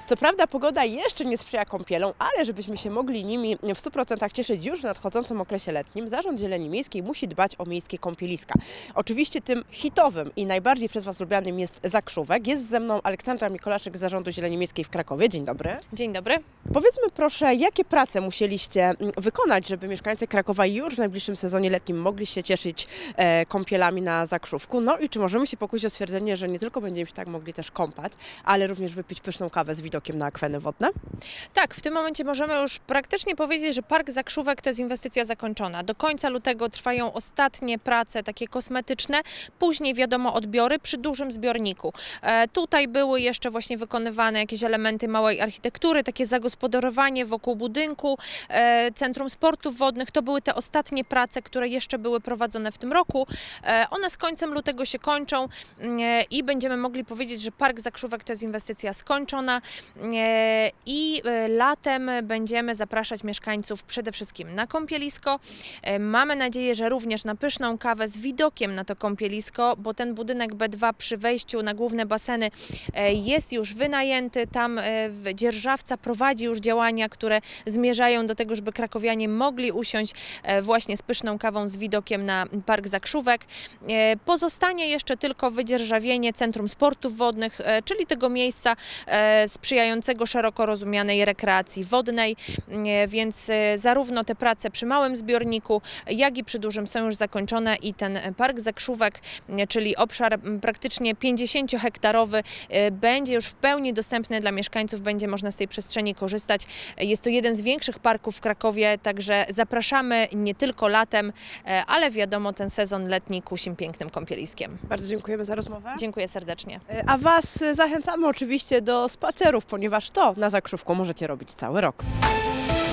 Co prawda pogoda jeszcze nie sprzyja kąpielom, ale żebyśmy się mogli nimi w 100% cieszyć już w nadchodzącym okresie letnim, Zarząd Zieleni Miejskiej musi dbać o miejskie kąpieliska. Oczywiście tym hitowym i najbardziej przez Was lubianym jest Zakrzówek. Jest ze mną Aleksandra Mikolaszek z Zarządu Zieleni Miejskiej w Krakowie. Dzień dobry. Dzień dobry. Powiedzmy proszę, jakie prace musieliście wykonać, żeby mieszkańcy Krakowa już w najbliższym sezonie letnim mogli się cieszyć kąpielami na Zakrzówku? No i czy możemy się pokusić o stwierdzenie, że nie tylko będziemy się tak mogli też kąpać, ale również wypić pyszną kawę z widokiem na akweny wodne? Tak, w tym momencie możemy już praktycznie powiedzieć, że Park Zakrzówek to jest inwestycja zakończona. Do końca lutego trwają ostatnie prace takie kosmetyczne, później wiadomo odbiory przy dużym zbiorniku. Tutaj były jeszcze właśnie wykonywane jakieś elementy małej architektury, takie zagospodarowanie wokół budynku, Centrum Sportów Wodnych. To były te ostatnie prace, które jeszcze były prowadzone w tym roku. One z końcem lutego się kończą i będziemy mogli powiedzieć, że Park Zakrzówek to jest inwestycja skończona i latem będziemy zapraszać mieszkańców przede wszystkim na kąpielisko. Mamy nadzieję, że również na pyszną kawę z widokiem na to kąpielisko, bo ten budynek B2 przy wejściu na główne baseny jest już wynajęty. Tam dzierżawca prowadzi już działania, które zmierzają do tego, żeby krakowianie mogli usiąść właśnie z pyszną kawą z widokiem na Park Zakrzówek. Pozostanie jeszcze tylko wydzierżawienie Centrum Sportów Wodnych, czyli tego miejsca sprzyjającego szeroko rozumianej rekreacji wodnej, więc zarówno te prace przy małym zbiorniku, jak i przy dużym są już zakończone i ten Park Zakrzówek, czyli obszar praktycznie 50-hektarowy, będzie już w pełni dostępny dla mieszkańców, będzie można z tej przestrzeni korzystać. Jest to jeden z większych parków w Krakowie, także zapraszamy nie tylko latem, ale wiadomo, ten sezon letni kusi pięknym kąpieliskiem. Bardzo dziękujemy za rozmowę. Dziękuję serdecznie. A Was zachęcamy oczywiście do spacerów, ponieważ to na Zakrzówku możecie robić cały rok.